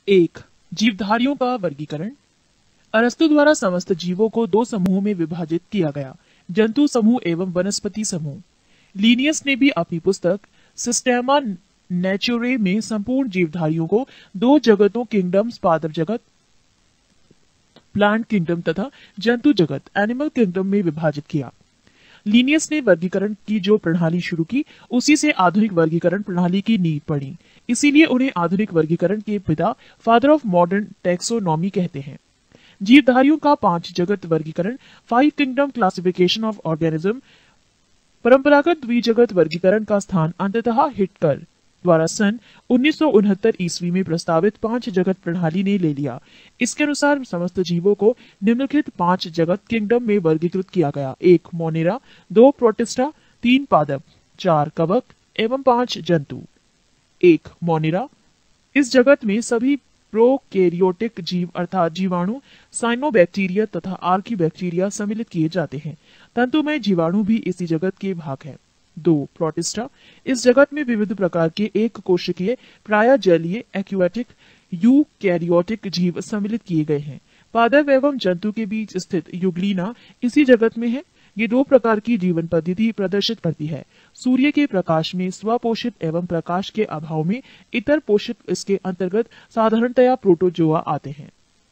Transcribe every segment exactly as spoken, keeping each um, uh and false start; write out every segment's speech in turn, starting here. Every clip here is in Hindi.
एक, जीवधारियों का वर्गीकरण। अरस्तु द्वारा समस्त जीवों को दो समूहों में विभाजित किया गया, जंतु समूह एवं वनस्पति समूह। लीनियस ने भी अपनी पुस्तक सिस्टेमा नेचुरे में संपूर्ण जीवधारियों को दो जगतों किंगडम्स, पादप जगत प्लांट किंगडम तथा जंतु जगत एनिमल किंगडम में विभाजित किया। लीनियस ने वर्गीकरण की जो प्रणाली शुरू की, उसी से आधुनिक वर्गीकरण प्रणाली की नींव पड़ी। इसीलिए उन्हें आधुनिक वर्गीकरण के पिता, फादर ऑफ मॉडर्न टैक्सोनॉमी कहते हैं। जीवधारियों का पांच जगत वर्गीकरण, five kingdom classification of organism, परंपरागत द्विजगत वर्गीकरण का स्थान अंततः हिटकर द्वारा सन उन्नीस सौ उनहत्तर ईस्वी में प्रस्तावित पांच जगत प्रणाली ने ले लिया। इसके अनुसार समस्त जीवों को निम्नलिखित पांच जगत किंगडम में वर्गीकृत किया गया। एक मोनेरा, दो प्रोटिस्टा, तीन पादप, चार कवक एवं पांच जंतु। एक मोनेरा, इस जगत में सभी प्रोकैरियोटिक जीव अर्थात जीवाणु, साइनोबैक्टीरिया तथा आर्कियोबैक्टीरिया सम्मिलित किए जाते हैं। तंतुमय जीवाणु भी इसी जगत के भाग है। दो प्रोटिस्टा, इस जगत में विविध प्रकार के एक कोशिकीय, प्रायः जलीय, एक्वाटिक, यूकैरियोटिक जीव सम्मिलित किए गए हैं। पादप एवं जंतु के बीच स्थित युग्लिना इसी जगत में है। ये दो प्रकार की जीवन पद्धति प्रदर्शित करती है। सूर्य के प्रकाश में स्वपोषित एवं प्रकाश के अभाव में इतर पोषित इसके अंतर्गत साधारणतया प्रोटोजोआ आते हैं।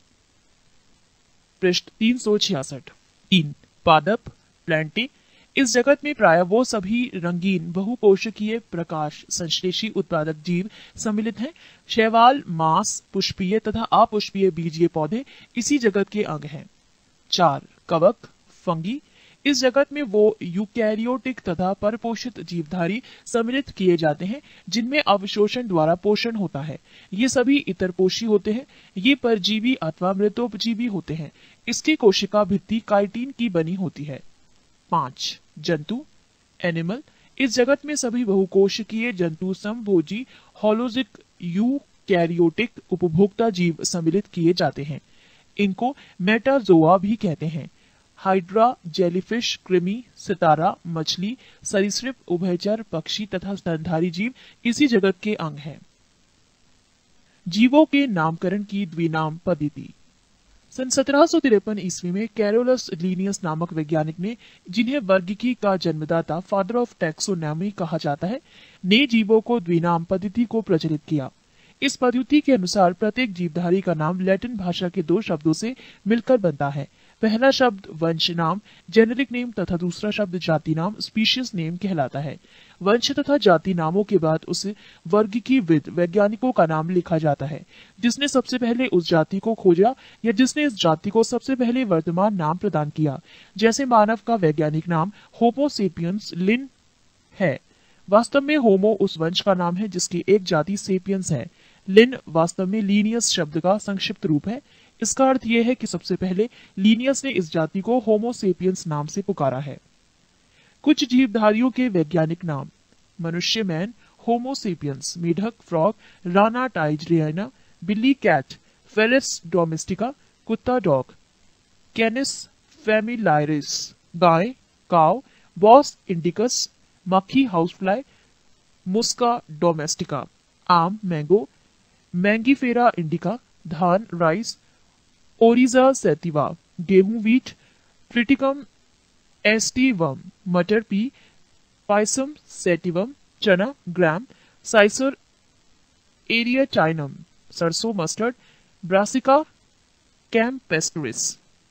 पृष्ठ तीन सौ छियासठ। तीन पादप प्लांटे, इस जगत में प्राय वो सभी रंगीन बहुकोशिकीय प्रकाश संश्लेषी उत्पादक जीव सम्मिलित हैं। शैवाल, मांस, पुष्पीय तथा अपुष्पीय बीजीय पौधे इसी जगत के अंग हैं। चार कवक फंगी, इस जगत में वो यूकैरियोटिक तथा परपोषित जीवधारी सम्मिलित किए जाते हैं जिनमें अवशोषण द्वारा पोषण होता है। ये सभी इतरपोषी होते हैं। ये परजीवी अथवा मृतोपजीवी होते हैं। इसकी कोशिका भित्ति काइटिन की बनी होती है। पांच जंतु एनिमल, इस जगत में सभी बहुकोशिकीय जंतु समभोजी होलोजिक यूकैरियोटिक उपभोक्ता जीव सम्मिलित किए जाते हैं। इनको मेटाजोआ भी कहते हैं। हाइड्रा, जेलीफिश, कृमि, सितारा, मछली, सरीसृप, उभयचर, पक्षी तथा स्तनधारी जीव इसी जगत के अंग हैं। जीवों के नामकरण की द्विनाम पद्धति। सन सत्रह सौ तिरपन ईस्वी में कैरोलस लीनियस नामक वैज्ञानिक ने, जिन्हें वर्गीकी का जन्मदाता फादर ऑफ टैक्सोनॉमी कहा जाता है, ने जीवों को द्विनाम पद्धति को प्रचलित किया। इस पद्धति के अनुसार प्रत्येक जीवधारी का नाम लैटिन भाषा के दो शब्दों से मिलकर बनता है। पहला शब्द वंश नाम जेनेरिक नेम तथा दूसरा शब्द जाति नाम स्पीशीज नेम कहलाता है। वंश तथा जाति नामों के बाद उसे वर्गीकीविद वैज्ञानिकों का नाम लिखा जाता है, जिसने सबसे पहले उस जाति को खोजा या जिसने इस जाति को सबसे पहले वर्तमान नाम प्रदान किया। जैसे मानव का वैज्ञानिक नाम होमो सेपियंस लिन है। वास्तव में होमो उस वंश का नाम है जिसकी एक जाति सेपियंस है। लिन वास्तव में लीनियस शब्द का संक्षिप्त रूप है। इसका अर्थ यह है कि सबसे पहले लीनियस ने इस जाति को होमो सेपियंस नाम से पुकारा है। कुछ जीवधारियों के वैज्ञानिक नाम: मनुष्य मैन, होमो सेपियंस, मेढक फ्रॉग, राना टाइजरियाना, बिल्ली कैट, फेलिस डोमेस्टिका, कुत्ता डॉग, कैनिस फेमिलाइरिस, गाय काउ, बॉस इंडिकस, मक्खी हाउसफ्लाई, मुस्का डोमेस्टिका, आम मैंगो, मैंगीफेरा इंडिका, धान राइस, ओरिजा सैटिवा, गेहूं व्हीट, ट्रिटिकम एस्टिवम, मटर पी, पाइसम सैटिवम, चना ग्राम, साइसर एरियाटाइनम, सरसों मस्टर्ड, ब्रासिका कैम्पेस्टरिस।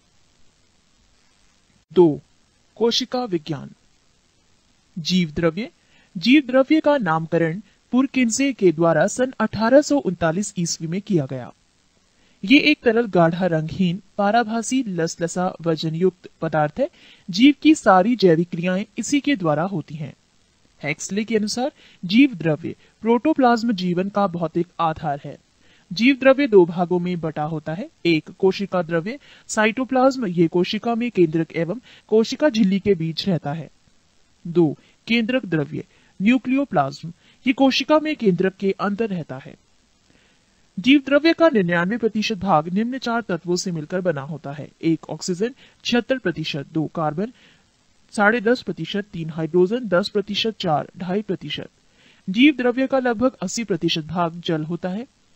दो कोशिका विज्ञान। जीव द्रव्य, जीव द्रव्य का नामकरण पुरकिंसे के द्वारा सन अठारह सौ उनतालीस ईस्वी में किया गया। ये एक तरल गाढ़ा रंगहीन पाराभासी लसलसा वजन युक्त पदार्थ है। जीव की सारी जैविक क्रियाएं इसी के द्वारा होती हैं। हेक्सले के अनुसार जीव द्रव्य प्रोटोप्लाज्म जीवन का भौतिक आधार है। जीव द्रव्य दो भागों में बटा होता है। एक कोशिका द्रव्य साइटोप्लाज्म, ये कोशिका में केंद्रक एवं कोशिका झिल्ली के बीच रहता है। दो केंद्रक द्रव्य न्यूक्लियोप्लाज्म, ये कोशिका में केंद्रक के अंदर रहता है। जीव द्रव्य का निन्यानवे प्रतिशत भाग निम्न चार तत्वों से मिलकर बना होता है: एक ऑक्सीजन छिहत्तर प्रतिशत, दो कार्बन साढ़े दस प्रतिशत, तीन हाइड्रोजन दस प्रतिशत, चार ढाई प्रतिशत। जीव द्रव्य का लगभग अस्सी प्रतिशत भाग जल होता है।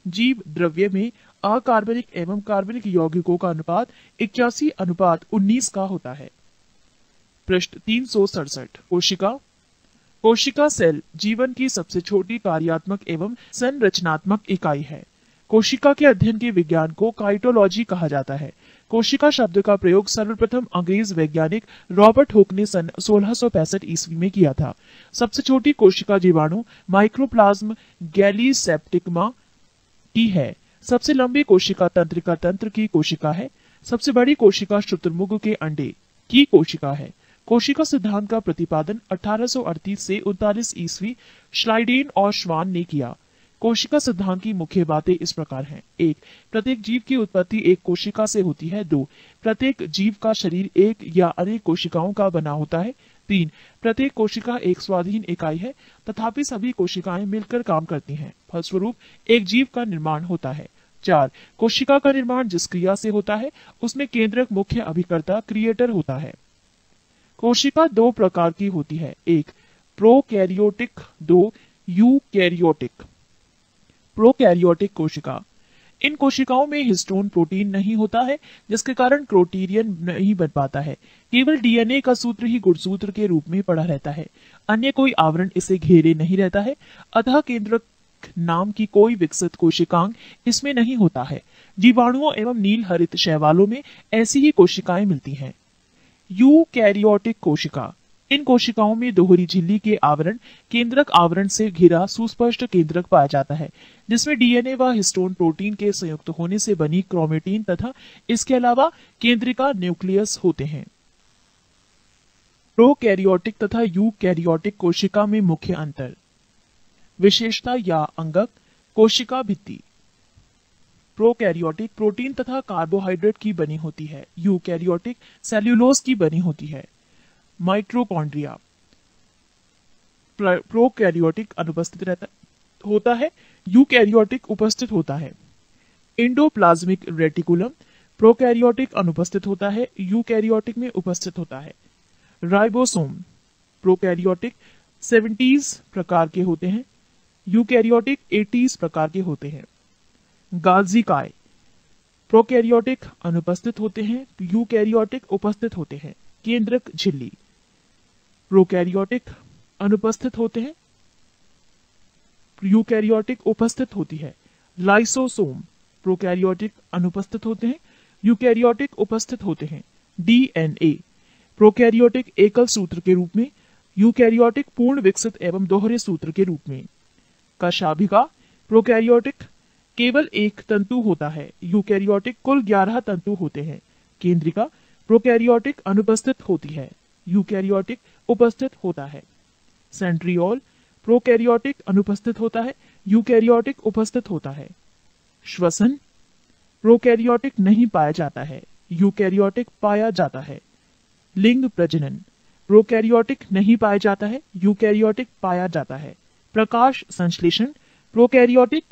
जीव द्रव्य में अकार्बनिक एवं कार्बनिक यौगिकों का अनुपात इक्यासी अनुपात उन्नीस का होता है। पृष्ठ तीन सौ सड़सठ। कोशिका। कोशिका सेल जीवन की सबसे छोटी कार्यात्मक एवं संरचनात्मक इकाई है। कोशिका के अध्ययन के विज्ञान को काइटोलॉजी कहा जाता है। कोशिका शब्द का प्रयोग सर्वप्रथम अंग्रेज वैज्ञानिक रॉबर्ट हुक ने सन सोलह सौ पैंसठ ईस्वी में किया था। सबसे छोटी कोशिका जीवाणु माइक्रोप्लाज्म गैलीसेप्टिकमा की है। सबसे लंबी कोशिका तंत्रिका तंत्र की कोशिका है। सबसे बड़ी कोशिका शुतुरमुर्ग के अंडे की कोशिका है। कोशिका सिद्धांत का प्रतिपादन अठारह सौ अड़तीस से उनतालीस ईस्वी श्लाइडेन और श्वान ने किया। कोशिका सिद्धांत की मुख्य बातें इस प्रकार हैं। एक, प्रत्येक जीव की उत्पत्ति एक कोशिका से होती है। दो, प्रत्येक जीव का शरीर एक या अनेक कोशिकाओं का बना होता है। तीन, प्रत्येक कोशिका एक स्वाधीन इकाई है, तथापि सभी कोशिकाएं मिलकर काम करती हैं। फलस्वरूप एक जीव का निर्माण होता है। चार, कोशिका का निर्माण जिस क्रिया से होता है उसमें केंद्रक मुख्य अभिकर्ता क्रिएटर होता है। कोशिका दो प्रकार की होती है। एक, प्रोकैरियोटिक। दो, यूकैरियोटिक। प्रोकैरियोटिक कोशिका। इन कोशिकाओं में हिस्टोन प्रोटीन नहीं होता है, जिसके कारण क्रोटीरियन नहीं बन पाता है। केवल डीएनए का सूत्र ही गुणसूत्र के रूप में पड़ा रहता है। अन्य कोई आवरण इसे घेरे नहीं रहता है। अतः केंद्रक नाम की कोई विकसित कोशिकांग इसमें नहीं होता है। जीवाणुओं एवं नील हरित शैवालों में ऐसी ही कोशिकाएं मिलती हैं। यूकैरियोटिक कोशिका। इन कोशिकाओं में दोहरी झिल्ली के आवरण केंद्रक आवरण से घिरा सुस्पष्ट केंद्रक पाया जाता है, जिसमें डीएनए व हिस्टोन प्रोटीन के संयुक्त होने से बनी क्रोमेटिन तथा इसके अलावा केंद्रिका न्यूक्लियस होते हैं। प्रोकैरियोटिक तथा यूकैरियोटिक कोशिका में मुख्य अंतर। विशेषता या अंगक। कोशिका भित्ति। प्रोकैरियोटिक प्रोटीन तथा कार्बोहाइड्रेट की बनी होती है। यूकैरियोटिक सेल्यूलोज की बनी होती है। माइटोकॉन्ड्रिया। प्रोकैरियोटिक अनुपस्थित रहता होता है, यूकैरियोटिक उपस्थित होता है। Endoplasmic reticulum. प्रोकैरियोटिक अनुपस्थित होता है, यूकैरियोटिक में उपस्थित होता है। राइबोसोम। प्रोकैरियोटिक सत्तर प्रकार के होते हैं, यूकैरियोटिक अस्सी प्रकार के होते हैं। गाल्जिकाए। प्रोकैरियोटिक अनुपस्थित होते हैं, यूकैरियोटिक उपस्थित होते हैं। केंद्रक झिल्ली। प्रोकैरियोटिक अनुपस्थित होते हैं, यूकैरियोटिक उपस्थित होती है। लाइसोसोम। प्रोकैरियोटिक अनुपस्थित होते हैं, यूकैरियोटिक उपस्थित होते हैं। डीएनए। प्रोकैरियोटिक एकल सूत्र के रूप में, यूकैरियोटिक पूर्ण विकसित एवं दोहरे सूत्र के रूप में। कशाभिका। प्रोकैरियोटिक केवल एक तंतु होता है, यूकैरियोटिक कुल ग्यारह तंतु होते हैं। केंद्रिका। प्रोकैरियोटिक अनुपस्थित होती है, यूकैरियोटिक उपस्थित होता है। सेंट्रियोल। प्रोकैरियोटिक अनुपस्थित होता है, यूकैरियोटिक उपस्थित होता है। श्वसन। प्रोकैरियोटिक नहीं पाया जाता है, यूकैरियोटिक पाया जाता है। लिंग प्रजनन। प्रोकैरियोटिक नहीं पाया जाता है, यूकैरियोटिक पाया जाता है। प्रकाश संश्लेषण। प्रोकैरियोटिक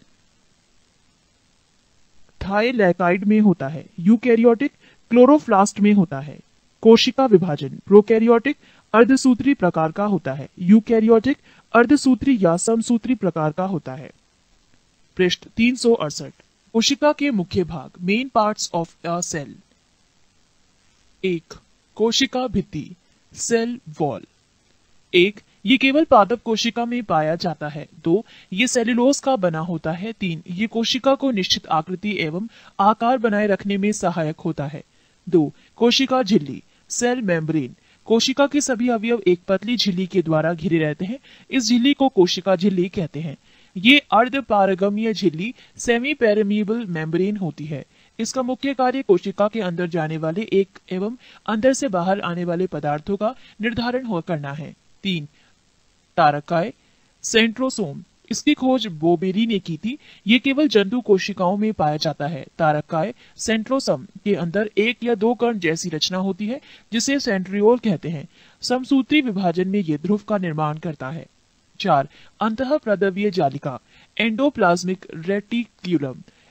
थाइलैकाइड में होता है, यूकैरियोटिक क्लोरोप्लास्ट में होता है। कोशिका विभाजन। प्रोकैरियोटिक अर्धसूत्री प्रकार का होता है, यूकैरियोटिक अर्धसूत्री या समसूत्री प्रकार का होता है। पृष्ठ तीन सौ अड़सठ। कोशिका के मुख्य भाग। Main parts of a cell. एक, कोशिका भित्ति, सेल वॉल। एक, ये केवल पादप कोशिका में पाया जाता है। दो, ये सेल्यूलोज का बना होता है। तीन, ये कोशिका को निश्चित आकृति एवं आकार बनाए रखने में सहायक होता है। दो, कोशिका झिल्ली, सेल मेम्ब्रेन। कोशिका के सभी अवयव एक पतली झिल्ली के द्वारा घिरे रहते हैं। इस झिल्ली को कोशिका झिल्ली कहते हैं। ये अर्धपारगम्य झिल्ली सेमी पेरिमीबल मेम्ब्रेन होती है। इसका मुख्य कार्य कोशिका के अंदर जाने वाले एक एवं अंदर से बाहर आने वाले पदार्थों का निर्धारण हो करना है। तीन, तारकाय, सेंट्रोसोम। इसकी खोज बोबेरी ने की थी। ये केवल जंतु कोशिकाओं में पाया जाता है। तारकाय सेंट्रोसम के अंदर एक या दो कण जैसी रचना होती है, जिसे सेंट्रियोल कहते हैं। समसूत्री विभाजन में ये ध्रुव का निर्माण करता है। चार, अंतःप्रदवीय जालिका, एंडोप्लाज्मिक रेटिक्यूलम।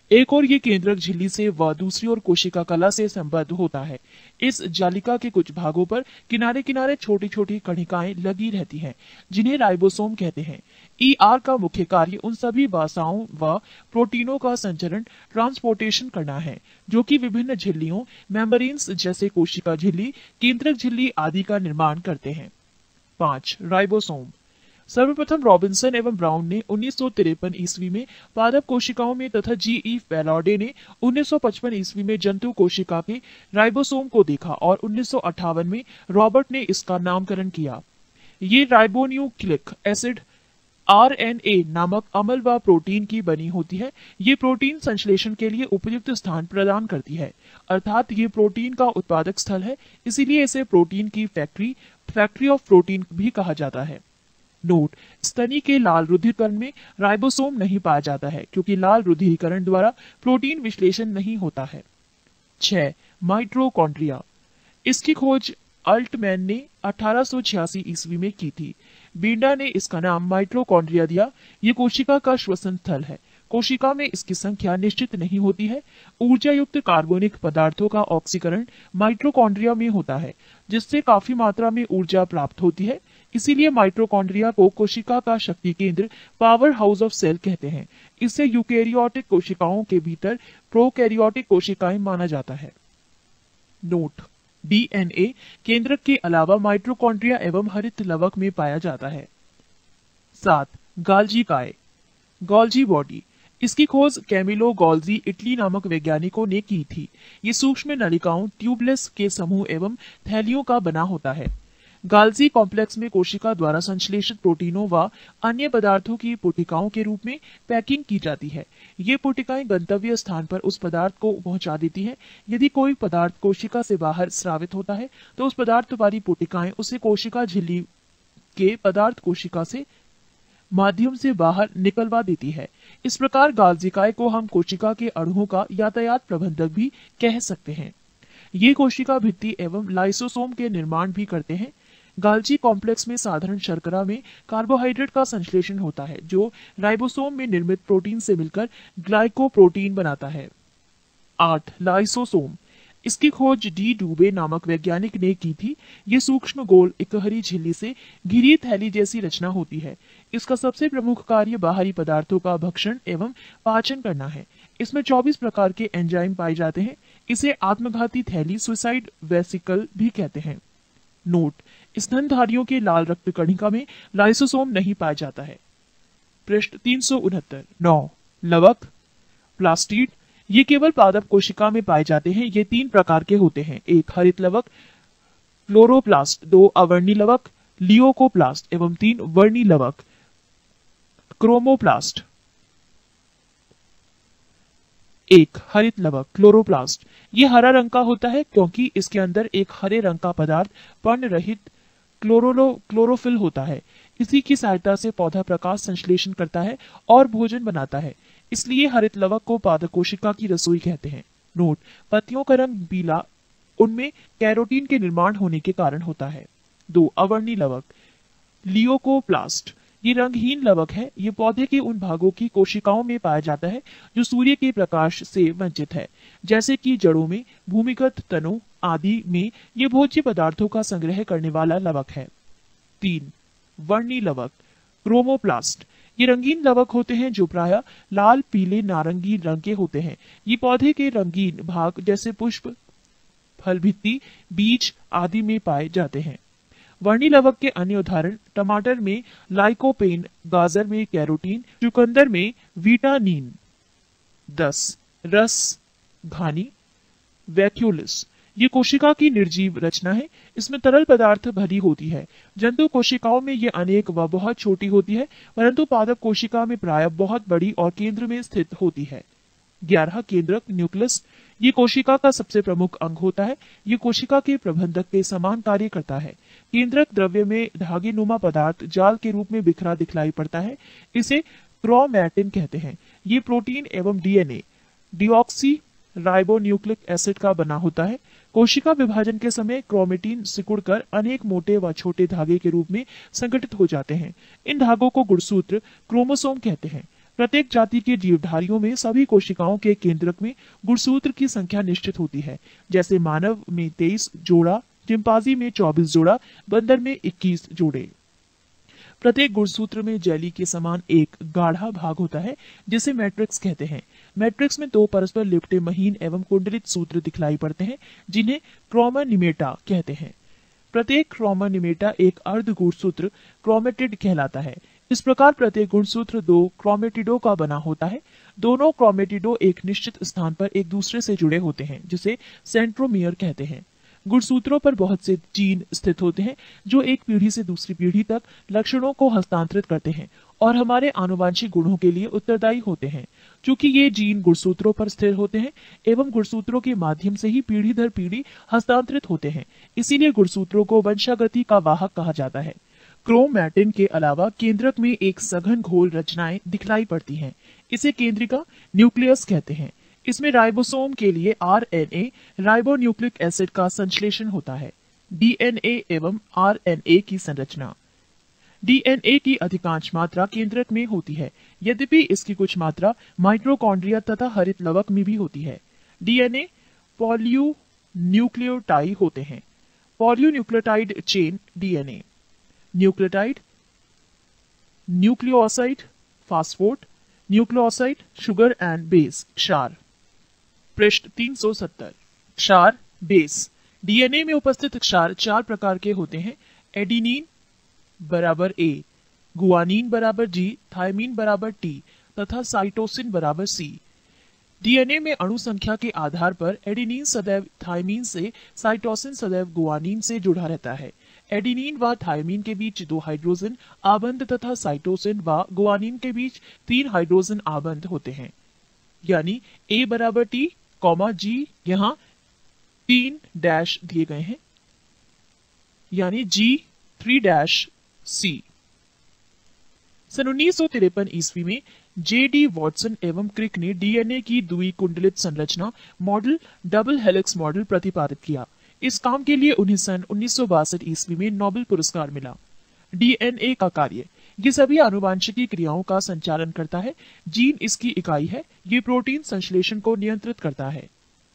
एक और ये केंद्रक झिल्ली से व दूसरी ओर कोशिका कला से संबद्ध होता है। इस जालिका के कुछ भागों पर किनारे किनारे छोटी छोटी कणिकाएं लगी रहती हैं, जिन्हें राइबोसोम कहते हैं। ई आर का मुख्य कार्य उन सभी वसाओं व प्रोटीनों का संचरण ट्रांसपोर्टेशन करना है जो कि विभिन्न झिल्लियों मेम्ब्रेन्स जैसे कोशिका झिल्ली, केंद्रक झिल्ली आदि का निर्माण करते हैं। पांच राइबोसोम। सर्वप्रथम रॉबिन्सन एवं ब्राउन ने उन्नीस सौ तिरपन ईस्वी में पादप कोशिकाओं में तथा जी ई पैलॉडे ने उन्नीस सौ पचपन ईस्वी में जंतु कोशिका के राइबोसोम को देखा और उन्नीस सौ अट्ठावन में रॉबर्ट ने इसका नामकरण किया। ये ribonucleic acid R N A नामक अम्ल व प्रोटीन की बनी होती है। ये प्रोटीन संश्लेषण के लिए उपयुक्त स्थान प्रदान करती है, अर्थात ये प्रोटीन का उत्पादक स्थल है, इसीलिए इसे प्रोटीन की फैक्ट्री फैक्ट्री ऑफ प्रोटीन भी कहा जाता है। नोट: स्तनी के लाल रुधिरीकरण में राइबोसोम नहीं पाया जाता है क्योंकि लाल रुधिरीकरण द्वारा प्रोटीन विश्लेषण नहीं होता है। छह माइटोकॉन्ड्रिया। इसकी खोज अल्टमैन ने अठारह सौ छियासी ईस्वी में की थी। बींडा ने इसका नाम माइटोकॉन्ड्रिया दिया। ये कोशिका का श्वसन स्थल है। कोशिका में इसकी संख्या निश्चित नहीं होती है। ऊर्जा युक्त कार्बनिक पदार्थों का ऑक्सीकरण माइटोकॉन्ड्रिया में होता है, जिससे काफी मात्रा में ऊर्जा प्राप्त होती है। इसीलिए माइटोकॉन्ड्रिया को कोशिका का शक्ति केंद्र, पावर हाउस ऑफ सेल कहते हैं। इसे यूकेरियोटिक कोशिकाओं के भीतर प्रोकैरियोटिक कोशिकाएं माना जाता है। नोट: डीएनए केंद्रक के अलावा माइटोकॉन्ड्रिया एवं हरित लवक में पाया जाता है। सात गाल्जी काय। Golgi body. इसकी खोज कैमिलो गोल्जी इटली नामक वैज्ञानिकों ने की थी। ये सूक्ष्म नलिकाओं ट्यूबलेस के समूह एवं थैलियों का बना होता है। गाल्जी कॉम्प्लेक्स में कोशिका द्वारा संश्लेषित प्रोटीनों व अन्य पदार्थों की पुटिकाओं के रूप में पैकिंग की जाती है। ये पुटिकाएं गंतव्य स्थान पर उस पदार्थ को पहुंचा देती हैं। यदि कोई पदार्थ कोशिका से बाहर स्रावित होता है तो उस पदार्थ वाली पुटिकाएं उसे कोशिका झिल्ली के पदार्थ कोशिका से माध्यम से बाहर निकलवा देती है। इस प्रकार गाल्जी काय को हम कोशिका के अणुओं का यातायात प्रबंधक भी कह सकते हैं। ये कोशिका भित्ति एवं लाइसोसोम के निर्माण भी करते हैं। गाल्जी कॉम्प्लेक्स में साधारण शर्करा में कार्बोहाइड्रेट का संश्लेषण होता है, जो राइबोसोम में निर्मित प्रोटीन से मिलकर ग्लाइकोप्रोटीन बनाता है। आठ लाइसोसोम। इसकी खोज डी डूबे नामक वैज्ञानिक ने की थी। ये सूक्ष्म गोल इकहरी झिल्ली से घिरी थैली जैसी रचना होती है। इसका सबसे प्रमुख कार्य बाहरी पदार्थों का भक्षण एवं पाचन करना है। इसमें चौबीस प्रकार के एंजाइम पाए जाते हैं। इसे आत्मघाती थैली सुसाइड वेसिकल भी कहते हैं। नोट: स्तनधारियों के लाल रक्त कणिका में लाइसोसोम नहीं पाया जाता है। पृष्ठ तीन सौ उनहत्तर। नौ लवक प्लास्टिड। ये केवल पादप कोशिका में पाए जाते हैं। ये तीन प्रकार के होते हैं। एक हरित लवक, क्लोरोप्लास्ट, दो अवर्णी लवक लियोकोप्लास्ट एवं तीन वर्णी लवक क्रोमोप्लास्ट। एक हरित लवक क्लोरोप्लास्ट। ये हरा रंग का होता है क्योंकि इसके अंदर एक हरे रंग का पदार्थ पर्ण रहित क्लोरोलो क्लोरोफिल होता है। इसी की सहायता से पौधा प्रकाश संश्लेषण करता है और भोजन बनाता है। इसलिए हरित लवक को पादप कोशिका की रसोई कहते हैं। नोट: पत्तियों का रंग पीला उनमें कैरोटीन के निर्माण होने के कारण होता है। दो अवर्णी लवक लियोकोप्लास्ट। ये रंगहीन लवक है। ये पौधे के उन भागों की कोशिकाओं में पाया जाता है जो सूर्य के प्रकाश से वंचित है, जैसे कि जड़ों में, भूमिगत तनों आदि में। ये भोज्य पदार्थों का संग्रह करने वाला लवक है। तीन वर्णी लवक क्रोमोप्लास्ट। ये रंगीन लवक होते हैं जो प्रायः लाल, पीले, नारंगी रंग के होते हैं। ये पौधे के रंगीन भाग जैसे पुष्प, फल भित्ति, बीज आदि में पाए जाते हैं। वर्णी लवक के अन्य उदाहरण टमाटर में लाइकोपेन, गाजर में कैरोटीन, चुकंदर में विटानिन। दस रस घानी वैक्यूलिस। ये कोशिका की निर्जीव रचना है। इसमें तरल पदार्थ भरी होती है। जंतु कोशिकाओं में ये अनेक व बहुत छोटी होती है, परंतु पादप कोशिका में प्रायः बहुत बड़ी और केंद्र में स्थित होती है। ग्यारह केंद्रक न्यूक्लियस। ये कोशिका का सबसे प्रमुख अंग होता है। ये कोशिका के प्रबंधक के समान कार्य करता है। केंद्रक द्रव्य में धागे नुमा पदार्थ जाल के रूप में बिखरा दिखलाई पड़ता है। इसे क्रोमैटिन कहते हैं। ये प्रोटीन एवं डीएनए डिऑक्सी राइबोन्यूक्लिक एसिड का बना होता है। कोशिका विभाजन के समय क्रोमेटिन सिकुड़कर अनेक मोटे व छोटे धागे के रूप में संगठित हो जाते हैं। इन धागों को गुणसूत्र क्रोमोसोम कहते हैं। प्रत्येक जाति के जीवधारियों में सभी कोशिकाओं के केंद्रक में गुणसूत्र की संख्या निश्चित होती है। जैसे मानव में तेईस जोड़ा, चिंपांजी में चौबीस जोड़ा, बंदर में इक्कीस जोड़े। प्रत्येक गुणसूत्र में जेली के समान एक गाढ़ा भाग होता है जिसे मैट्रिक्स कहते हैं। मैट्रिक्स में दो परस्पर लिपटे महीन एवं कुंडलित सूत्र दिखलाई पड़ते हैं जिन्हें क्रोमैनिमेटा कहते हैं। प्रत्येक क्रोमैनिमेटा एक अर्ध गुणसूत्र क्रोमेटिड कहलाता है। इस प्रकार प्रत्येक गुणसूत्र दो क्रोमेटिडों का बना होता है। दोनों क्रोमेटिडो एक निश्चित स्थान पर एक दूसरे से जुड़े होते हैं जिसे सेंट्रोमियर कहते हैं। गुणसूत्रों पर बहुत से जीन स्थित होते हैं जो एक पीढ़ी से दूसरी पीढ़ी तक लक्षणों को हस्तांतरित करते हैं और हमारे आनुवांशिक गुणों के लिए उत्तरदायी होते हैं। चूंकि ये जीन गुणसूत्रों पर स्थिर होते हैं एवं गुणसूत्रों के माध्यम से ही पीढ़ी दर पीढ़ी हस्तांतरित होते हैं, इसीलिए गुणसूत्रों को वंशागति का वाहक कहा जाता है। क्रोमैटिन के अलावा केंद्रक में एक सघन घोल रचनाएं दिखलाई पड़ती हैं। इसे केंद्रिका न्यूक्लियस कहते हैं। इसमें राइबोसोम के लिए आरएनए राइबोन्यूक्लिक एसिड का संश्लेषण होता है। डीएनए एवं आरएनए की संरचना। डीएनए की अधिकांश मात्रा केंद्रक में होती है, यद्यपि इसकी कुछ मात्रा माइटोकॉन्ड्रिया तथा हरित लवक में भी होती है। डीएनए पॉलीन्यूक्लियोटाइड होते हैं। Polynucleotide chain DNA. Nucleotide, nucleoside, phosphate, nucleoside, sugar and base, क्षार। पृष्ठ तीन सौ सत्तर। क्षार, बेस। डीएनए में उपस्थित क्षार चार प्रकार के होते हैं। एडिनिन बराबर ए, गुआनिन बराबर जी, थायमिन बराबर टी तथा साइटोसिन बराबर सी। डीएनए में अणु संख्या के आधार पर एडिनिन सदैव थायमिन से, साइटोसिन सदैव गुआनिन से जुड़ा रहता है। एडिनिन व थायमिन के बीच दो हाइड्रोजन आबंध तथा साइटोसिन व गुआनिन के बीच तीन हाइड्रोजन आबंध होते हैं। यानी ए बराबर टी, कॉमा जी यहाँ तीन डैश दिए गए हैं, यानी जी थ्री डैश सी। सन उन्नीस सौ तिरपन ईस्वी में जे डी वॉटसन एवं क्रिक ने डीएनए की द्विकुंडलित संरचना मॉडल डबल हेलिक्स मॉडल प्रतिपादित किया। इस काम के लिए उन्हें सन उन्नीस सौ बासठ ईस्वी में नोबेल पुरस्कार मिला। डीएनए का कार्य। ये सभी आनुवांशिकी क्रियाओं का संचालन करता है। जीन इसकी इकाई है। ये प्रोटीन संश्लेषण को नियंत्रित करता है।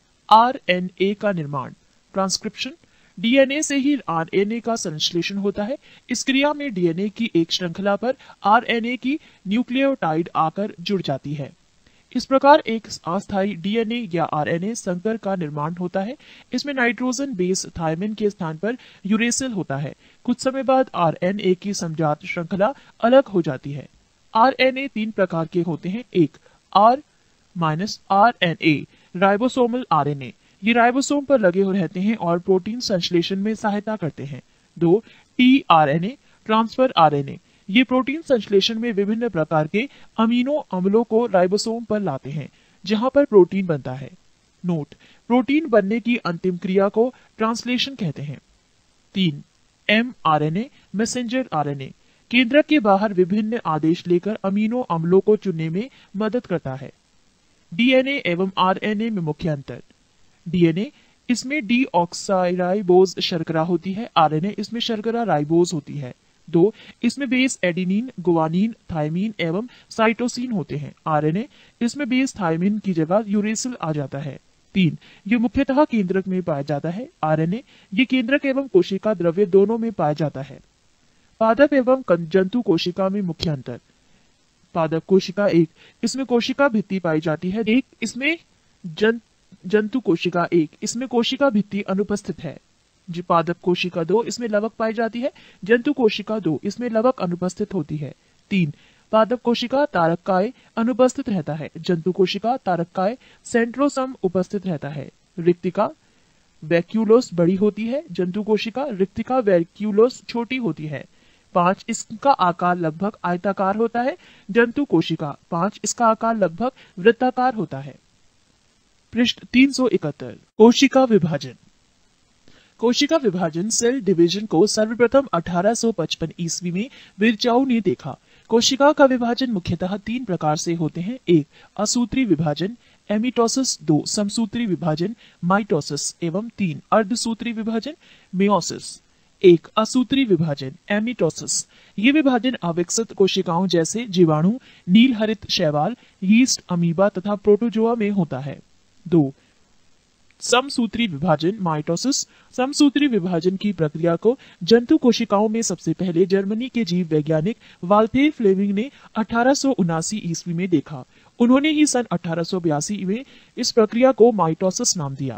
आरएनए का निर्माण, ट्रांसक्रिप्शन। डीएनए से ही आरएनए का संश्लेषण होता है। इस क्रिया में डीएनए की एक श्रृंखला पर आरएनए की न्यूक्लियोटाइड आकर जुड़ जाती है। इस प्रकार एक अस्थायी डीएनए या आरएनए संकर का निर्माण होता है। इसमें नाइट्रोजन बेस थायमिन के स्थान पर यूरेसिल होता है। कुछ समय बाद आरएनए की समजात श्रृंखला अलग हो जाती है। आरएनए तीन प्रकार के होते हैं। एक, R minus RNA ribosomal RNA. ये राइबोसोम पर लगे हुए रहते हैं और प्रोटीन संश्लेषण में सहायता करते हैं। दो, टी आरएनए ट्रांसफर आरएनए। ये प्रोटीन संश्लेषण में विभिन्न प्रकार के अमीनो अम्लों को राइबोसोम पर लाते हैं जहां पर प्रोटीन बनता है। नोट, प्रोटीन बनने की अंतिम क्रिया को ट्रांसलेशन कहते हैं। तीन, एम आरएनए मैसेंजर आरएनए केंद्रक के बाहर विभिन्न आदेश लेकर अमीनो अम्लों को चुनने में मदद करता है। डीएनए एवं आरएनए में मुख्य अंतर। डीएनए इसमें डीऑक्साइराइबोज शर्करा होती है। आरएनए इसमें शर्करा राइबोज होती है। दो, इसमें बेस एडिनिन, गुआनिन, थायमिन एवं साइटोसिन होते हैं। आरएनए इसमें बेस थायमिन की जगह यूरेसिल आ जाता है। तीन, ये मुख्यतः केंद्रक में पाया जाता है। आरएनए ये केंद्रक एवं कोशिका द्रव्य दोनों में पाया जाता है। पादप एवं जंतु कोशिका में मुख्य अंतर। पादप कोशिका एक, इसमें कोशिका भित्ति पाई जाती है। एक, इसमें जन, जंतु कोशिका एक, इसमें कोशिका भित्ति अनुपस्थित है। जी पादप कोशिका दो, इसमें लवक पाई जाती है। जंतु कोशिका दो, इसमें लवक अनुपस्थित होती है। तीन, पादप कोशिका तारककाय अनुपस्थित रहता है। जंतु कोशिका तारककाय सेंट्रोसम उपस्थित रहता है। रिक्तिका वैक्यूलोस बड़ी होती है। जंतु कोशिका रिक्तिका वैक्यूलोस छोटी होती है। पांच, इसका आकार लगभग आयताकार होता है। जंतु कोशिका पांच, इसका आकार लगभग वृत्ताकार होता है। पृष्ठ तीन सौ इकहत्तर। कोशिका विभाजन। कोशिका विभाजन सेल डिवीजन को सर्वप्रथम अठारह सौ पचपन ईस्वी में विर्चाउ ने देखा। कोशिका का विभाजन मुख्यतः तीन प्रकार से होते हैं। एक, असूत्री विभाजन एमिटोसिस। दो, समसूत्री विभाजन माइटोसिस एवं तीन, अर्धसूत्री विभाजन मेयोसिस। एक असूत्री विभाजन एमिटोसिस। ये विभाजन अविकसित कोशिकाओं जैसे जीवाणु, नील हरित शैवाल, यीस्ट, अमीबा तथा प्रोटोजोआ में होता है। दो समसूत्री विभाजन माइटोसिस। समसूत्री विभाजन की प्रक्रिया को जंतु कोशिकाओं में सबसे पहले जर्मनी के जीव वैज्ञानिक वाल्थेर फ्लेमिंग ने अठारह सौ उनासी ईस्वी में देखा। उन्होंने ही सन अठारह सौ बयासी में इस प्रक्रिया को माइटोसिस नाम दिया।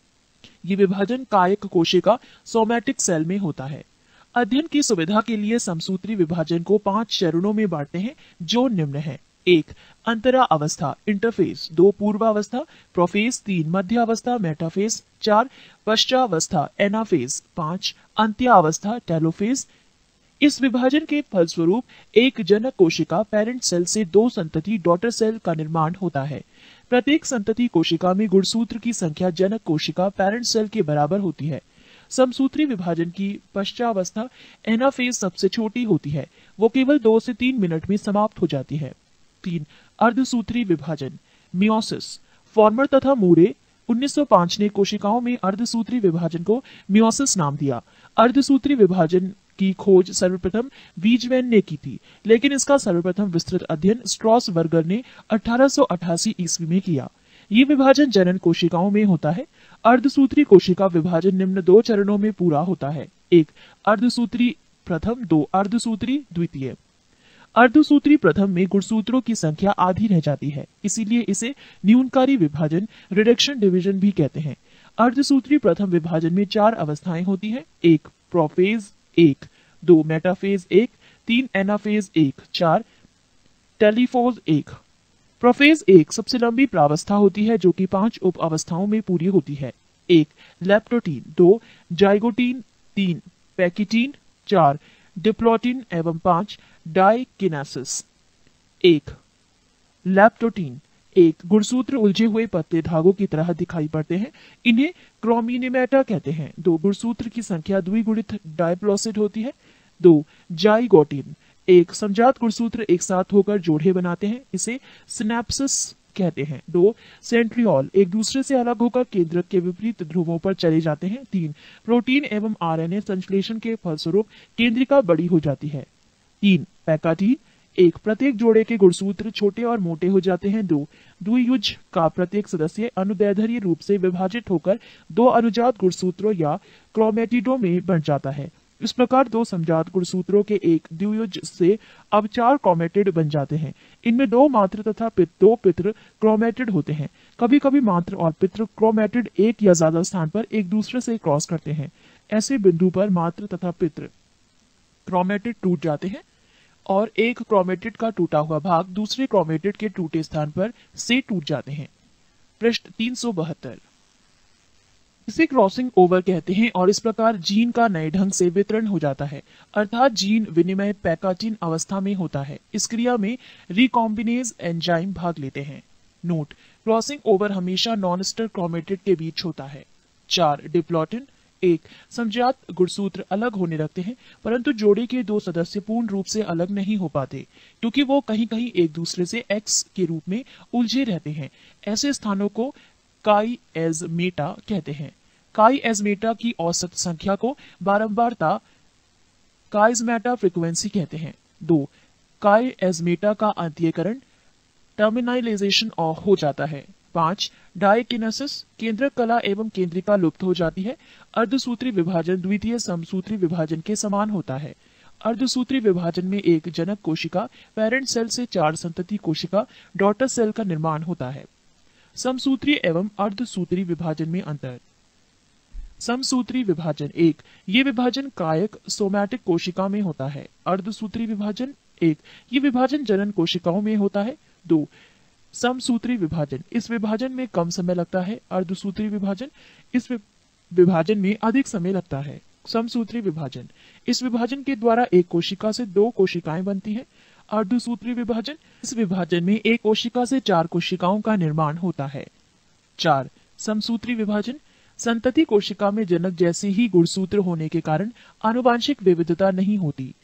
ये विभाजन कायिक कोशिका सोमैटिक सेल में होता है। अध्ययन की सुविधा के लिए समसूत्री विभाजन को पांच चरणों में बांटते हैं जो निम्न है। एक अंतरा अवस्था इंटरफेस, दो पूर्वावस्था प्रोफेज, तीन मध्य अवस्था मेटाफेज, चार पश्चावस्था एनाफेज, पांच अंत्यावस्था टेलोफेज। इस विभाजन के फलस्वरूप एक जनक कोशिका पेरेंट सेल से दो संतति डॉटर सेल का निर्माण होता है। प्रत्येक संतति कोशिका में गुणसूत्र की संख्या जनक कोशिका पेरेंट सेल के बराबर होती है। समसूत्री विभाजन की पश्चावस्था एनाफेज सबसे छोटी होती है, वो केवल दो से तीन मिनट में समाप्त हो जाती है। तीन अर्धसूत्री विभाजन मियोसिस। फॉर्मर तथा मूरे उन्नीस सौ पाँच ने कोशिकाओं में अर्धसूत्री विभाजन को मियोसिस नाम दिया। अर्धसूत्री विभाजन की खोज सर्वप्रथम वीजमैन ने की थी, लेकिन इसका सर्वप्रथम विस्तृत अध्ययन स्ट्रॉसबर्गर ने अठारह सौ अठासी ईस्वी में किया। ये विभाजन जनन कोशिकाओं में होता है। अर्धसूत्री कोशिका विभाजन निम्न दो चरणों में पूरा होता है। एक अर्धसूत्री प्रथम, दो अर्धसूत्री द्वितीय। अर्धसूत्री प्रथम में गुणसूत्रों की संख्या आधी रह जाती है, इसीलिए इसे न्यूनकारी विभाजन रिडक्शन डिवीजन भी कहते हैं। अर्धसूत्री प्रथम विभाजन में चार अवस्थाएं होती हैं। एक प्रोफेज एक, दो मेटाफेज एक, तीन एनाफेज एक, चार टेलीफोज एक। प्रोफेज एक सबसे लंबी प्रावस्था होती है जो कि पांच उप अवस्थाओं में पूरी होती है। एक लेप्टोटीन, दो जाइगोटीन, तीन पैकिटीन, चार डिप्लोटीन एवं पांच डाइकिनेसिस। एक लेप्टोटीन एक गुणसूत्र उलझे हुए पत्ते धागों की तरह दिखाई पड़ते हैं, इन्हें क्रोमिनेमेटा कहते हैं। दो गुणसूत्र की संख्या द्विगुणित डायप्लोसिड होती है। दो जाइगोटीन एक समजात गुणसूत्र एक साथ होकर जोड़े बनाते हैं, इसे सिनेप्सिस कहते हैं। दो सेंट्रियोल एक दूसरे से अलग होकर केंद्रक के विपरीत ध्रुवों पर चले जाते हैं। तीन प्रोटीन एवं आरएनए संश्लेषण के फलस्वरूप केंद्रिका बड़ी हो जाती है। तीन पैकाटीन एक प्रत्येक जोड़े के गुणसूत्र छोटे और मोटे हो जाते हैं। दो द्वियुज का प्रत्येक सदस्य अनुदैर्ध्य रूप से विभाजित होकर दो अनुजात गुणसूत्रों या क्रोमैटिडों में बन जाता है। इस प्रकार दो समजात गुणसूत्रों के एक द्वियुज से अब चार क्रोमैटिड बन जाते हैं। इनमें दो मात्र तथा पित्र दो पित्र क्रोमैटिड होते हैं। कभी कभी मात्र और पित्र क्रोमैटिड एक या ज्यादा स्थान पर एक दूसरे से क्रॉस करते हैं। ऐसे बिंदु पर मात्र तथा पित्र क्रोमैटिड टूट जाते हैं और एक क्रोमैटिड का टूटा हुआ भाग दूसरे क्रोमैटिड के टूटे स्थान पर से टूट जाते हैं। पृष्ठ तीन सौ बहत्तर। इसे क्रॉसिंग ओवर कहते हैं और इस प्रकार जीन का नए ढंग से वितरण हो जाता है, अर्थात जीन विनिमय पैकाटीन अवस्था में होता है। इस क्रिया में रिकॉम्बिनेज एंजाइम भाग लेते हैं। नोट: क्रॉसिंग ओवर हमेशा नॉनस्टर क्रोमैटिड के बीच होता है। चार डिप्लॉटिन एक समजात गुणसूत्र अलग होने लगते हैं, परंतु जोड़े के दो सदस्य पूर्ण रूप से अलग नहीं हो पाते, क्योंकि वो कहीं कहीं एक दूसरे से एक्स के रूप में उलझे रहते हैं। ऐसे स्थानों को काई एज मेटा कहते हैं। काई एज मेटा की औसत संख्या को बारंबारता काइजमेटा फ्रीक्वेंसी कहते हैं। दो काई एज मेटा का अंत्यकरण टर्मिनाइलाइजेशन हो जाता है। पांच डाइकिनेसिस केंद्रक कला एवं केंद्रिका लुप्त हो जाती है। अर्धसूत्री विभाजन द्वितीय समसूत्री विभाजन के समान होता है। अर्धसूत्री विभाजन में एक जनक कोशिका पेरेंट सेल से चार संतति कोशिका डॉटर सेल का निर्माण होता है। समसूत्री एवं अर्धसूत्री विभाजन में अंतर। समसूत्री विभाजन एक ये विभाजन कायक सोमैटिक कोशिका में होता है। अर्धसूत्री विभाजन एक ये विभाजन जनन कोशिकाओं में होता है। दो समसूत्री विभाजन इस विभाजन में कम समय लगता है। अर्धसूत्री विभाजन इस विभाजन में अधिक समय लगता है। समसूत्री विभाजन इस विभाजन के द्वारा एक कोशिका से दो कोशिकाएं बनती हैं। अर्धसूत्री विभाजन इस विभाजन में एक कोशिका से चार कोशिकाओं का निर्माण होता है। चार समसूत्री विभाजन संतति कोशिका में जनक जैसे ही गुणसूत्र होने के कारण आनुवांशिक विविधता नहीं होती।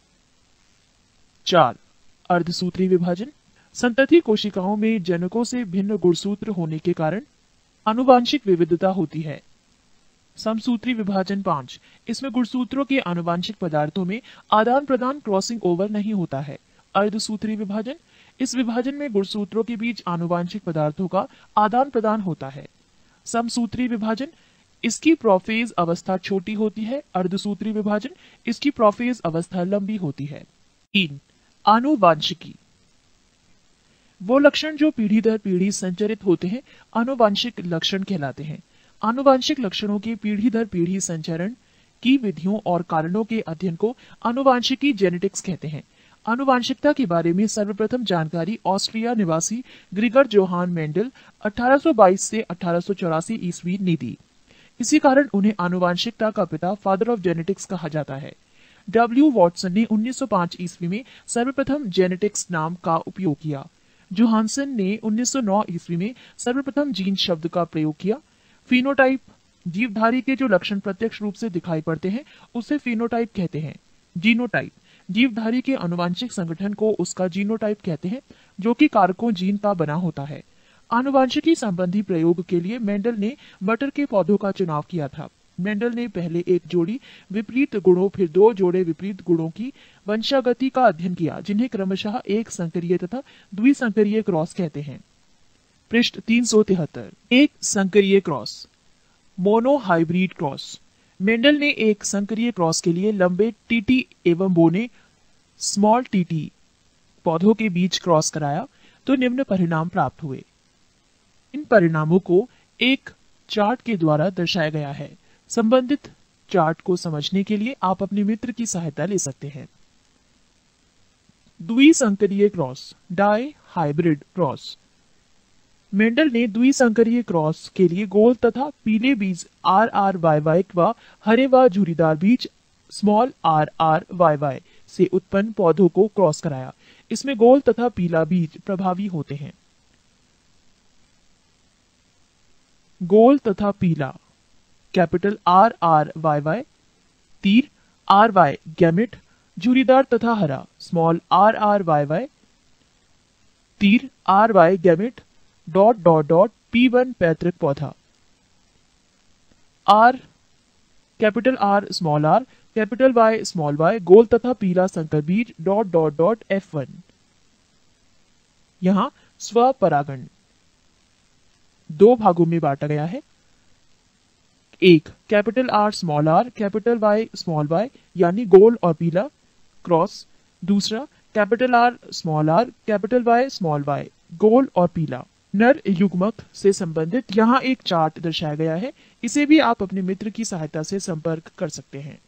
चार अर्धसूत्री विभाजन संतति कोशिकाओं में जनकों से भिन्न गुणसूत्र होने के कारण आनुवांशिक विविधता होती है। समसूत्री विभाजन पांच, इसमें गुणसूत्रों के आनुवांशिक पदार्थों में आदान प्रदान क्रॉसिंग ओवर नहीं होता है। अर्धसूत्री विभाजन, इस विभाजन में गुणसूत्रों के बीच आनुवांशिक पदार्थों का आदान प्रदान होता है। समसूत्री विभाजन, इसकी प्रोफेज अवस्था छोटी होती है। अर्धसूत्री विभाजन, इसकी प्रोफेज अवस्था लंबी होती है। तीन, आनुवांशिकी, वो लक्षण जो पीढ़ी दर पीढ़ी संचरित होते हैं आनुवांशिक लक्षण कहलाते हैं। आनुवांशिक लक्षणों के पीढ़ी दर पीढ़ी संचरण की विधियों और कारणों के अध्ययन को आनुवांशिकी जेनेटिक्स कहते हैं। आनुवांशिकता के बारे में सर्वप्रथम जानकारी ऑस्ट्रिया निवासी ग्रिगर जोहान मेंडल अठारह सौ बाईस से अठारह सौ चौरासी ईस्वी ने दी। इसी कारण उन्हें आनुवांशिकता का पिता, फादर ऑफ जेनेटिक्स कहा जाता है। डब्ल्यू वॉटसन ने उन्नीस सौ पाँच ईस्वी में सर्वप्रथम जेनेटिक्स नाम का उपयोग किया। जोहानसन ने उन्नीस सौ नौ ईस्वी में सर्वप्रथम जीन शब्द का प्रयोग किया। फिनोटाइप, जीवधारी के जो लक्षण प्रत्यक्ष रूप से दिखाई पड़ते हैं उसे फिनोटाइप कहते हैं। जीनोटाइप, जीवधारी के आनुवांशिक संगठन को उसका जीनोटाइप कहते हैं, जो कि कारकों जीन का बना होता है। आनुवांशिकी संबंधी प्रयोग के लिए मेंडल ने मटर के पौधों का चुनाव किया था। मेंडल ने पहले एक जोड़ी विपरीत गुणों, फिर दो जोड़े विपरीत गुणों की वंशागति का अध्ययन किया, जिन्हें क्रमशः एक संकरीय तथा द्विसंकरीय क्रॉस कहते हैं। पृष्ठ तीन सौ तिहत्तर, एक संकरीय क्रॉस, मोनोहाइब्रिड क्रॉस। मेंडल ने एक संकरीय क्रॉस के लिए लंबे टीटी एवं बोने स्मॉल टीटी पौधों के बीच क्रॉस कराया तो निम्न परिणाम प्राप्त हुए। इन परिणामों को एक चार्ट के द्वारा दर्शाया गया है। संबंधित चार्ट को समझने के लिए आप अपने मित्र की सहायता ले सकते हैं। द्विसंकरीय cross, dihybrid cross. Mendel ने द्विसंकरीय क्रॉस के लिए गोल तथा पीले bees are R Y Y व हरे व झुरीदार बीज small R R Y Y से उत्पन्न पौधों को क्रॉस कराया। इसमें गोल तथा पीला बीज प्रभावी होते हैं। गोल तथा पीला, capital R R Y Y, तीर आर वाई गैमेट, झुरीदार तथा हरा small R R Y Y, तीर R Y gamete, dot dot dot P one पैतृक पौधा। R, capital R small R, capital Y small Y, गोल तथा पीला संकर बीज, dot dot dot F one. यहां स्वपरागण दो भागों में बांटा गया है। एक, capital R small R, capital Y small Y यानी गोल और पीला क्रॉस। दूसरा, capital R small R, capital Y small Y, गोल और पीला। नर युग्मक से संबंधित यहाँ एक चार्ट दर्शाया गया है। इसे भी आप अपने मित्र की सहायता से संपर्क कर सकते हैं।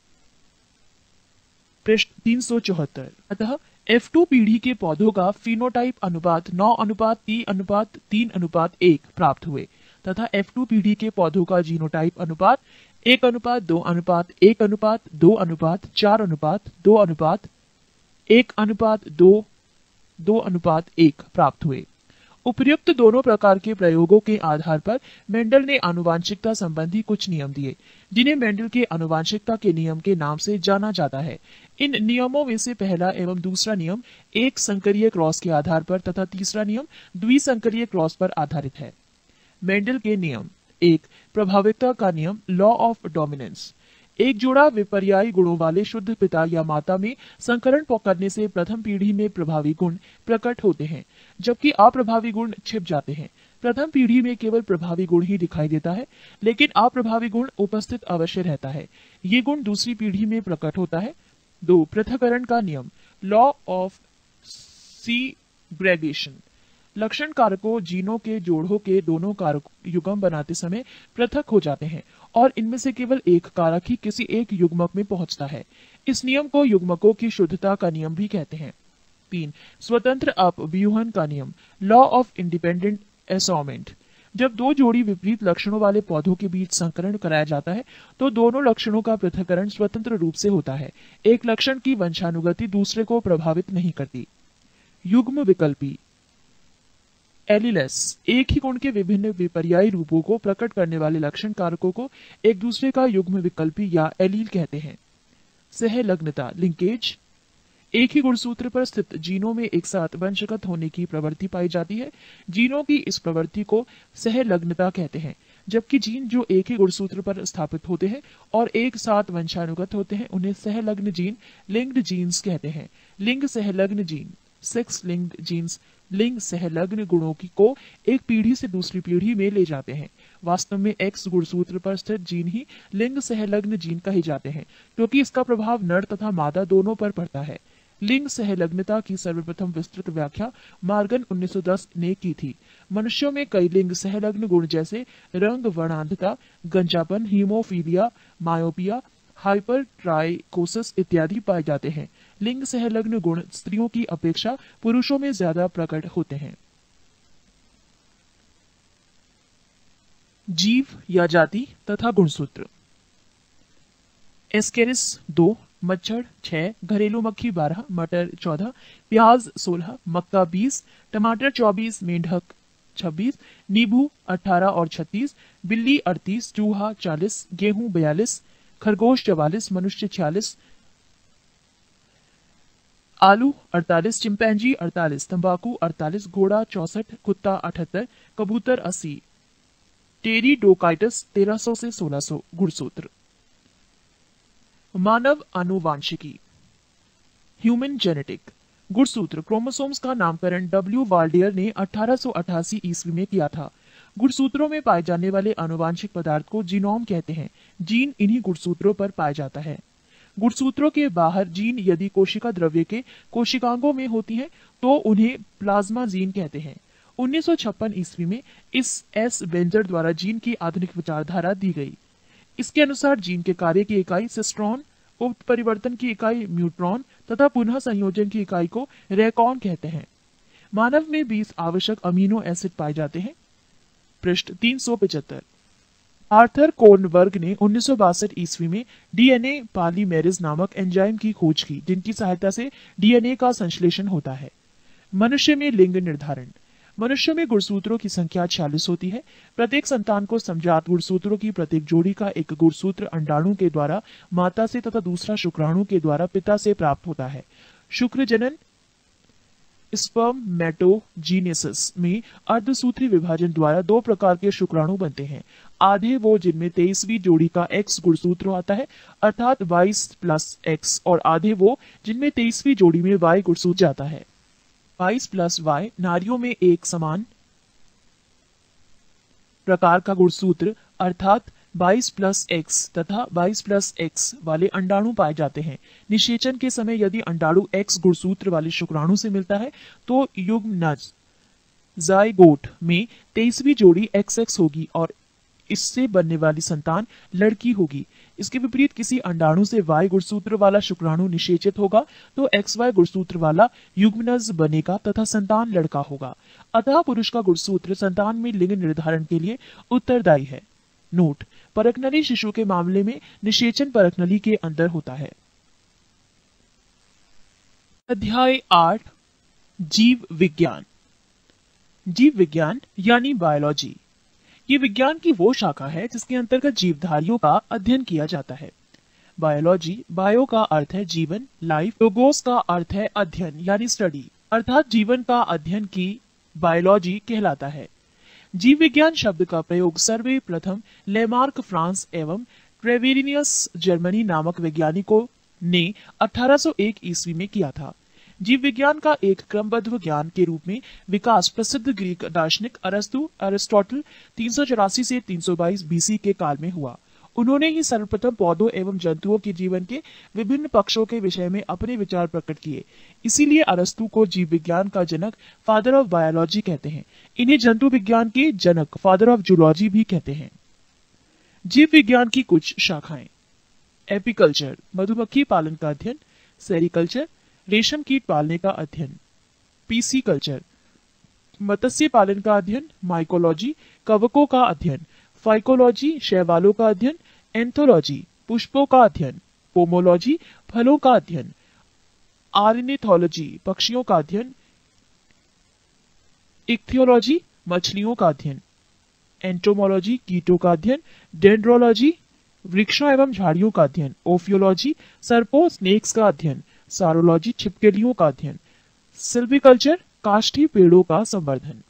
पृष्ठ तीन सौ चौहत्तर, अतः एफ टू पीढ़ी के पौधों का फिनोटाइप अनुपात नौ अनुपात तीन अनुपात तीन अनुपात एक प्राप्त हुए तथा एफ टू पीढ़ी के पौधों का जीनोटाइप अनुपात एक अनुपात दो अनुपात एक अनुपात दो अनुपात चार अनुपात दो अनुपात एक अनुपात दो दो अनुपात एक प्राप्त हुए। उपर्युक्त दोनों प्रकार के प्रयोगों के आधार पर मेंडल ने आनुवांशिकता संबंधी कुछ नियम दिए, जिन्हें मेंडल के आनुवांशिकता के नियम के नाम से जाना जाता है। इन नियमों में से पहला एवं दूसरा नियम एक संकरीय क्रॉस के आधार पर तथा तीसरा नियम द्विसंकरीय क्रॉस पर आधारित है। मेंडल के नियम: एक, प्रभाविकता का नियम, लॉ ऑफ डोमिनेंस। एक जोड़ा विपर्यायी गुणों वाले शुद्ध पिता या माता में संकरण करने से प्रथम पीढ़ी में प्रभावी गुण प्रकट होते हैं, जबकि अप्रभावी गुण छिप जाते हैं। प्रथम पीढ़ी में केवल प्रभावी गुण ही दिखाई देता है, लेकिन अप्रभावी गुण उपस्थित अवश्य रहता है। ये गुण दूसरी पीढ़ी में प्रकट होता है। दो, पृथक्करण का नियम, लॉ ऑफ सीग्रेगेशन। लक्षण कारकों जीनों के जोड़ों के दोनों कारक युग्म बनाते समय पृथक हो जाते हैं और इनमें से केवल एक कारक ही किसी एक युग्मक में पहुंचता है। इस नियम को युग्मकों की शुद्धता का नियम भी कहते हैं। तीन, स्वतंत्र अपव्यूहन का नियम, लॉ ऑफ इंडिपेंडेंट असॉर्टमेंट। जब दो जोड़ी विपरीत लक्षणों वाले पौधों के बीच संकरण कराया जाता है तो दोनों लक्षणों का पृथक्करण स्वतंत्र रूप से होता है। एक लक्षण की वंशानुगति दूसरे को प्रभावित नहीं करती। युग्म विकल्पी एलिलेस, एक ही गुण के विभिन्न विपर्यायी रूपों को प्रकट करने वाले लक्षण कारकों को एक दूसरे का युग्म विकल्पी या एलील कहते हैं। सहलग्नता लिंकेज, एक ही गुणसूत्र पर स्थित जीनों में एक साथ वंशगत होने की प्रवृत्ति पाई जाती है। जीनों की इस प्रवृत्ति को सहलग्नता कहते हैं। जबकि जीन जो एक ही गुणसूत्र पर स्थापित होते हैं और एक साथ वंशानुगत होते हैं उन्हें सहलग्न जीन, लिंक्ड जीन्स कहते हैं। लिंग सहलग्न जीन, सेक्स लिंक्ड जीन्स, लिंग सहलग्न गुणों की को एक पीढ़ी से दूसरी पीढ़ी में ले जाते हैं। वास्तव में एक्स गुणसूत्र पर स्थित जीन ही लिंग सहलग्न जीन कहे जाते हैं, क्योंकि इसका प्रभाव नर तथा मादा दोनों पर पड़ता है। लिंग सहलग्नता की सर्वप्रथम विस्तृत व्याख्या मार्गन उन्नीस सौ दस ने की थी। मनुष्यों में कई लिंग सहलग्न गुण जैसे रंग वर्णांधता, गंजापन, हीमोफीलिया, मायोपिया, हाइपरट्राइकोसिस इत्यादि पाए जाते हैं। लिंग सहलग्न गुण स्त्रियों की अपेक्षा पुरुषों में ज्यादा प्रकट होते हैं। जीव या जाति तथा गुणसूत्र। एस्केरिस दो, मच्छर छह, घरेलू मक्खी बारह, मटर चौदह, प्याज सोलह, मक्का बीस, टमाटर चौबीस, मेंढक छब्बीस, नींबू अठारह और छत्तीस, बिल्ली अड़तीस, चूहा चालीस, गेहूं बयालीस, खरगोश चवालीस, मनुष्य छियालीस, आलू अड़तालीस, चिंपैंजी अड़तालीस, तंबाकू अड़तालीस, घोड़ा चौसठ, कुत्ता अठहत्तर, कबूतर अस्सी, टेरिडोकाइटस तेरह सौ से सोलह सौ। गुणसूत्र। मानव आनुवांशिकी, ह्यूमन जेनेटिक। गुणसूत्र क्रोमोसोम्स का नामकरण डब्ल्यू वाल्डियर ने अठारह सौ अठासी ईस्वी में किया था। गुणसूत्रों में पाए जाने वाले आनुवांशिक पदार्थ को जीनोम कहते हैं। जीन इन्हीं गुणसूत्रों पर पाया जाता है। गुणसूत्रों के बाहर जीन यदि कोशिका द्रव्य के कोशिकांगों में होती हैं, तो उन्हें प्लाज्मा जीन कहते हैं। उन्नीस सौ छप्पन ईस्वी में इस एस बेंजर द्वारा जीन की आधुनिक विचारधारा दी गई। इसके अनुसार जीन के कार्य की इकाई सिस्ट्रॉन, उत्परिवर्तन की इकाई म्यूट्रॉन तथा पुनः संयोजन की इकाई को रेकॉन कहते हैं। मानव में बीस आवश्यक अमीनो एसिड पाए जाते हैं। पृष्ठ तीन सौ पचहत्तर। आर्थर कोर्नबर्ग ने उन्नीस सौ बासठ ईस्वी में डीएनए पॉलीमेरेज नामक एंजाइम की खोज की, जिनकी सहायता से डीएनए का संश्लेषण होता है। मनुष्य में लिंग निर्धारण। मनुष्य में गुणसूत्रों की संख्या छियालीस होती है। प्रत्येक संतान को समजात गुणसूत्रों की प्रत्येक जोड़ी का एक गुणसूत्र अंडाणु के द्वारा माता से तथा दूसरा शुक्राणु के द्वारा पिता से प्राप्त होता है। शुक्र जनन स्पर्मेटोजीनेसिस में अर्धसूत्री विभाजन द्वारा दो प्रकार के शुक्राणु बनते हैं। आधे वो जिनमें तेईसवीं जोड़ी का एक्स गुणसूत्र आता है, अर्थात बाईस प्लस एक्स, और आधे वो जिनमें तेईसवीं जोड़ी में वाई गुणसूत्र जाता है। बाईस प्लस वाई नारियों में एक समान प्रकार का गुणसूत्र अर्थात बाईस प्लस एक्स तथा बाईस प्लस एक्स वाले अंडाणु पाए जाते हैं। निषेचन के समय यदि अंडाणु एक्स गुणसूत्र वाले शुक्राणु से मिलता है तो युग्मनज जाइगोट में तेईसवीं जोड़ी एक्स एक्स होगी और इससे बनने वाली संतान लड़की होगी। इसके विपरीत किसी अंडाणु से वाई गुणसूत्र वाला शुक्राणु निषेचित होगा तो एक्स वाई गुणसूत्र वाला युग्मनज बनेगा तथा संतान लड़का होगा। अतः पुरुष का गुणसूत्र संतान में लिंग निर्धारण के लिए उत्तरदायी है। नोट: परकनली शिशु के मामले में निषेचन परकनली के अंदर होता है। अध्याय आठ, जीव विज्ञान। जीव विज्ञान यानी बायोलॉजी ये विज्ञान की वो शाखा है जिसके अंतर्गत जीवधारियों का अध्ययन किया जाता है। बायोलॉजी, बायो का अर्थ है जीवन, लाइफ, लोगोस का अर्थ है अध्ययन यानी स्टडी, अर्थात जीवन का अध्ययन की बायोलॉजी कहलाता है। जीव विज्ञान शब्द का प्रयोग सर्वप्रथम लेमार्क फ्रांस एवं ट्रेवेरिनियस जर्मनी नामक वैज्ञानिकों ने अठारह सौ एक ईस्वी में किया था। जीव विज्ञान का एक क्रमबद्ध ज्ञान के रूप में विकास प्रसिद्ध ग्रीक दार्शनिक अरस्तु अरिस्टोटल तीन सौ चौरासी से तीन सौ बाईस बीसी के काल में हुआ। उन्होंने ही सर्वप्रथम पौधों एवं जंतुओं के जीवन के विभिन्न पक्षों के विषय में अपने विचार प्रकट किए। इसीलिए अरस्तु को जीव विज्ञान का जनक, फादर ऑफ बायोलॉजी कहते हैं। इन्हें जंतु विज्ञान के जनक, फादर ऑफ जूलॉजी भी कहते हैं। जीव विज्ञान की कुछ शाखाएं: एपीकल्चर, मधुमक्खी पालन का अध्ययन; सेरिकल्चर, रेशम कीट पालने का अध्ययन; पीसी कल्चर, मत्स्य पालन का अध्ययन; माइकोलॉजी, कवकों का अध्ययन; फाइकोलॉजी, शैवालों का अध्ययन; एंथोलॉजी, पुष्पों का अध्ययन; पोमोलॉजी, फलों का अध्ययन; आर्निथोलॉजी, पक्षियों का अध्ययन; इक्थियोलॉजी, मछलियों का अध्ययन; एंटोमोलॉजी, कीटों का अध्ययन; डेंड्रोलॉजी, वृक्षों एवं झाड़ियों का अध्ययन; ओफियोलॉजी, सर्पों स्नेक्स का अध्ययन; सारोलॉजी, छिपकलियों का अध्ययन; सिल्वीकल्चर, काष्ठी पेड़ों का संवर्धन।